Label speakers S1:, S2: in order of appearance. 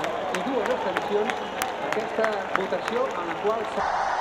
S1: i 2 abstencions aquesta votació en la qual s'ha...